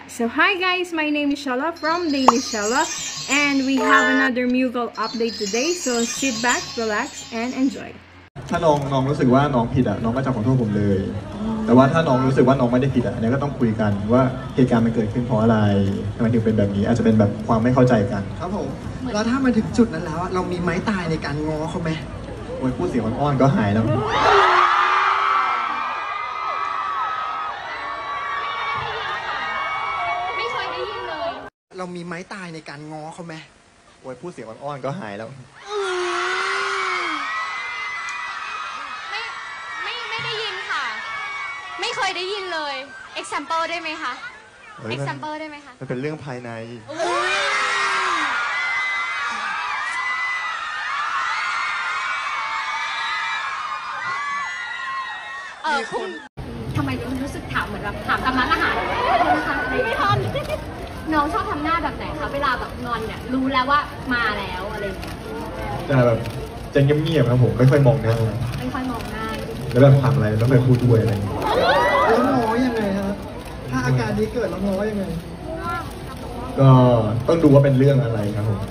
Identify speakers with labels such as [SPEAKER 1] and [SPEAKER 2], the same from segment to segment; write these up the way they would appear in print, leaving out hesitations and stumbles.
[SPEAKER 1] So hi guys, my name is Shala from Daily Shala and we have another musical update today, so sit back, relax and enjoy.
[SPEAKER 2] ถ้าน้องรู้สึกว่าน้องผิดน้องก็จะขอโทษผมเลยแต่ว่าถ้าน้องรู้สึกว่าน้องไม่ได้ผิดอันนี้ก็ต้องคุยกันว่าเหตุการณ์มันเกิดขึ้นเพราะอะไรทำไมถึงเป็นแบบนี้อาจจะเป็นแบบความไม่เข้าใจกัน
[SPEAKER 3] ครับผมแล้วถ้ามันถึงจุดนั้นแล้วเรามีไม้ตายในการง้อเขาไหม
[SPEAKER 2] โอ้ยพูดเสียงอ่อนๆก็หายแล้ว
[SPEAKER 1] ไม่เคยได้ยินเลย
[SPEAKER 3] เรามีไม้ตายในการง้อเขาไหม
[SPEAKER 2] โอ้ยพูดเสียงอ่อนๆก็หายแล้ว
[SPEAKER 1] ไม่ได้ยินค่ะไม่เคยได้ยินเลย example ได้ไหมคะ example ได้ไหมคะ
[SPEAKER 2] มันเป็นเรื่องภายใน
[SPEAKER 1] คุณทำไมรู้สึกถามเหมือนแบบถามตามร้านอาหารนะคะไม่ทันน้องชอบทำหน้าแบบไหนคะเวลาแบบงอนเนี่ยรู้แล้วว่ามาแล้วอะไรอย่างเงี้ย
[SPEAKER 2] จะแบบจะเงียบๆครับผมไม่ค่อยมองหน้า
[SPEAKER 1] ไม่ค่อยมองหน้า
[SPEAKER 2] แล้วแบบทำอะไรไม่ค่อยพูดด้วยอะไร
[SPEAKER 3] แล้วง้อยังไงฮะถ้าอาการนี้เกิดแล้วง้อยังไง
[SPEAKER 2] ก็ต้องดูว่าเป็นเรื่องอะไรครับผม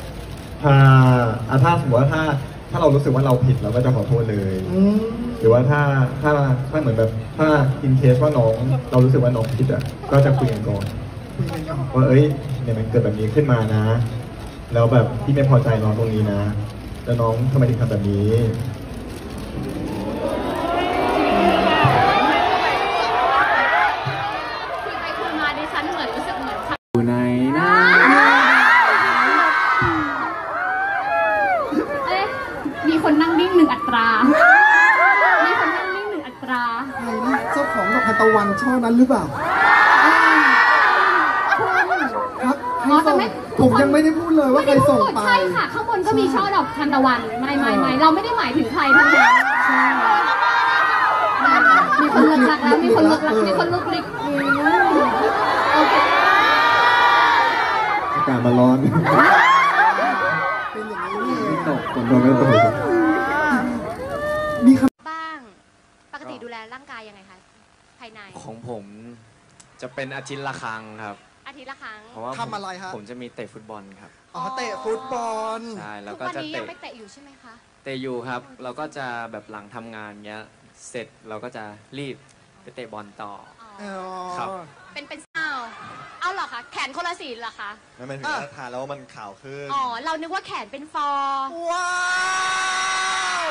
[SPEAKER 2] ถ้าสมมติว่าถ้าเรารู้สึกว่าเราผิดเราก็จะขอโทษเลยหรือว่าถ้าเหมือนแบบถ้าอินเคสว่าน้องเรารู้สึกว่าน้องผิดก็จะคุยกันก่อนว่าเนี่ยมันเกิดแบบนี้ขึ้นมานะแล้วแบบพี่ไม่พอใจน้องตรงนี้นะแล้วน้องทำไมถึงทำแบบนี้
[SPEAKER 1] คุยไปคุยมาดิฉันเหมือนรู้สึกเหมือน
[SPEAKER 2] อยู่ไหนนะ
[SPEAKER 1] มีคนนั่งนิ่ง1 อัตรามีคนนั่งนิ่ง1 อัตรา
[SPEAKER 3] ใครนะเจ้าของดอกทานตะวันช่อนั้นหรือเปล่าครับ
[SPEAKER 1] แต่ไม่
[SPEAKER 3] ผมยังไม่ได้พูดเลยว่าใครส่งไป
[SPEAKER 1] ใช่ค่ะข้างบนก็มีช่อดอกทานตะวันไม่เราไม่ได้หมายถึงใครทั้งนั้นมีคนเลิกรักแล้วมีคนเลิกรักมีคนลุกลิกโอเค
[SPEAKER 2] อากาศมันร้อน
[SPEAKER 3] เป็นอย่างนี้นี่
[SPEAKER 2] ตกฝนไม่ตก
[SPEAKER 3] มีคำ
[SPEAKER 1] บ้างปกติดูแลร่างกายยังไงคะภายใน
[SPEAKER 4] ของผมจะเป็นอาทิตย์ละครั้งครับ
[SPEAKER 1] อาทิตย์ละครั้ง
[SPEAKER 4] เพราะว่า
[SPEAKER 3] ทำอะไรฮะ
[SPEAKER 4] ผมจะมีเตะฟุตบอลครับ
[SPEAKER 3] เตะฟุตบอล
[SPEAKER 4] ใช่แล้วก็จะ
[SPEAKER 1] เตะยังไปเตะอยู่ใช่ไหมคะ
[SPEAKER 4] เตะอยู่ครับเราก็จะแบบหลังทำงานเงี้ยเสร็จเราก็จะรีบไปเตะบอลต่อครับ
[SPEAKER 1] เป็นเอาเหรอคะแขนคนละสีเหรอคะ
[SPEAKER 2] ไม่ถึงว่าทานแล้วมันขาวขึ้น
[SPEAKER 1] เรานึกว่าแขนเป็นฟอ
[SPEAKER 3] ว้าว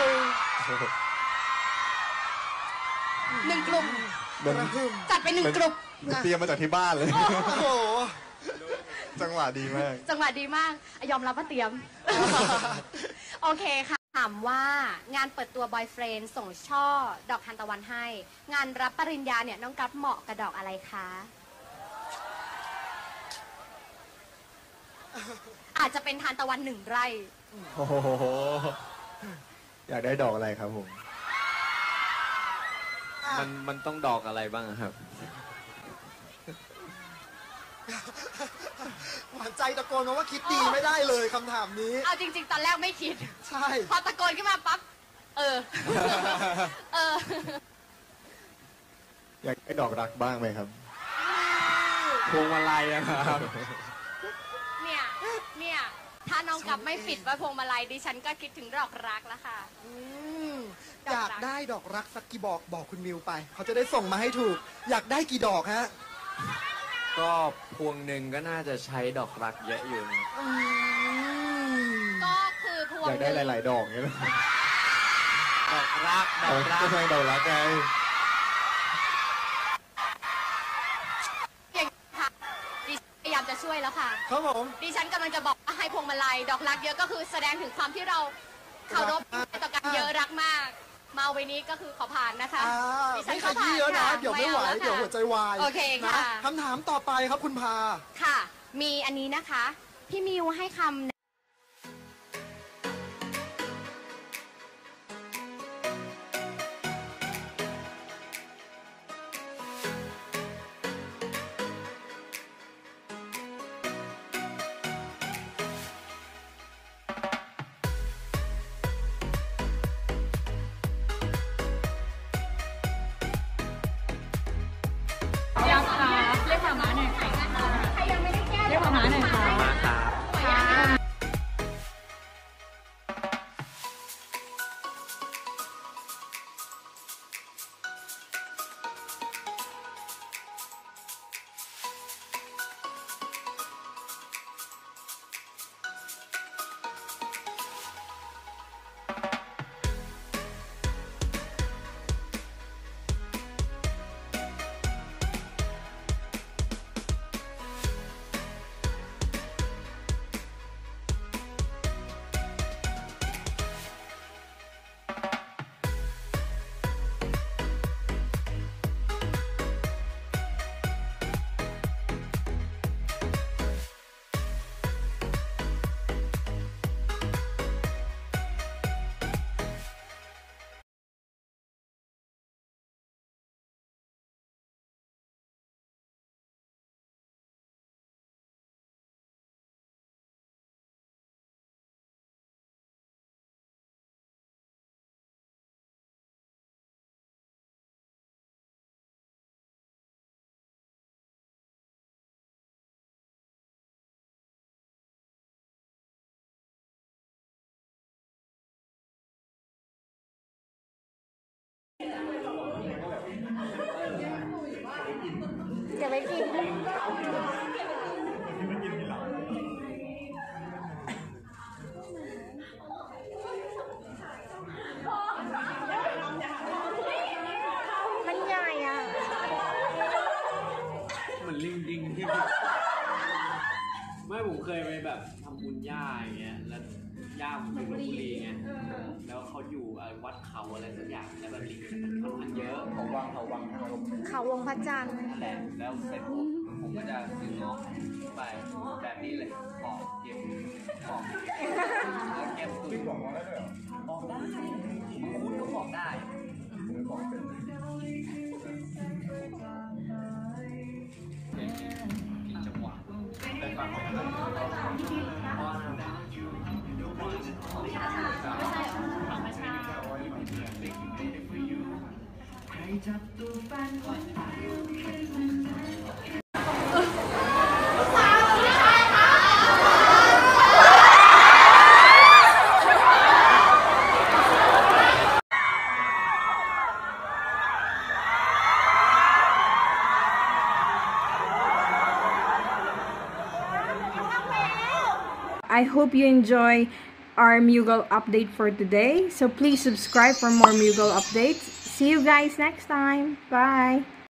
[SPEAKER 1] 1 กลุ่มจัดไป1 กลุ่ม
[SPEAKER 2] เตรียมมาจากที่บ้านเลยโอ้โหจังหวะดีมาก
[SPEAKER 1] ยอมรับว่าเตรียมโอเคค่ะถามว่างานเปิดตัวบอยเฟรนด์ส่งช่อดอกทานตะวันให้งานรับปริญญาเนี่ยน้องกัฟเหมาะกับดอกอะไรคะอาจจะเป็นทานตะวัน1 ไร่
[SPEAKER 2] โอ้โหอยากได้ดอกอะไรครับผม
[SPEAKER 4] มันต้องดอกอะไรบ้างครับ
[SPEAKER 3] หวานใจตะโกนมาว่าคิดดีไม่ได้เลยคำถามนี้
[SPEAKER 1] เอาจริงๆตอนแรกไม่คิด
[SPEAKER 3] ใช่
[SPEAKER 1] พอตะโกนขึ้นมาปั๊บ
[SPEAKER 2] อยากได้ดอกรักบ้างไหมครับ
[SPEAKER 4] พวงมาลัยครับ
[SPEAKER 1] เนี่ยถ้าน้องกลับไม่ปิดว่าพวงมาลัยดิฉันก็คิดถึงดอกรักแล้วค่ะ
[SPEAKER 3] อยากได้ดอกรักสักกี่บอกคุณมิวไปเขาจะได้ส่งมาให้ถูกอยากได้กี่ดอกฮะ
[SPEAKER 4] ก็พวงหนึ่งก็น่าจะใช้ดอกรักเยอะอยู่
[SPEAKER 1] ก็คือพวง
[SPEAKER 2] อยากได้หลายๆดอกเนี่ย
[SPEAKER 4] ดอกรัก
[SPEAKER 2] ก็ใช่ดอกรักไง
[SPEAKER 1] พยายามจะช่วยแล้วค่ะ
[SPEAKER 3] ครับผม
[SPEAKER 1] ดิฉันกำลังจะบอกให้พวงมาลัยดอกรักเยอะก็คือแสดงถึงความที่เราเคารพต่อกันเยอะรักมากมาวันนี้ก็คือขอผ่านนะคะ
[SPEAKER 3] ดิฉันขยี้เยอะนะเดี๋ยวไม่ไหวเดี๋ยวหัวใจวาย
[SPEAKER 1] โอเคค่ะ
[SPEAKER 3] คำถามต่อไปครับคุณพา
[SPEAKER 1] ค่ะมีอันนี้นะคะพี่มิวให้คำยักษ์ค่ะเรียกถามมาหน่อยค่ะ
[SPEAKER 5] ให้มาหาหน่อยค่ะ
[SPEAKER 4] มาครับ
[SPEAKER 1] เก็บไว้กิน มันใหญ่อ่ะ
[SPEAKER 4] เหมือนลิงจริงที่ไม่ผมเคยไปแบบทำบุญย่าอย่างเงี้ยแล้วย่าผมอยู่ลพบุรีไงแล้วเขาอยู่วัดเขาอะไรสักอย่างแล้วแบบลิงมันค่อนข้างเยอะเขาวัง
[SPEAKER 1] เขาวงพระจันทร์
[SPEAKER 4] นั่นแหละแล้วเสร็จปุ๊บผมก็จะซื้อเงาะไปแบบนี้เลยปอกเก็บปอกแล้วเก็บตุ้ยปอกได้ด้วยเหรอปอกได้คุณก็ปอกได้จังหวะไปฟังไหม
[SPEAKER 5] I hope you enjoy our Mughal update for today. So please subscribe for more Mughal updates. See you guys next time. Bye.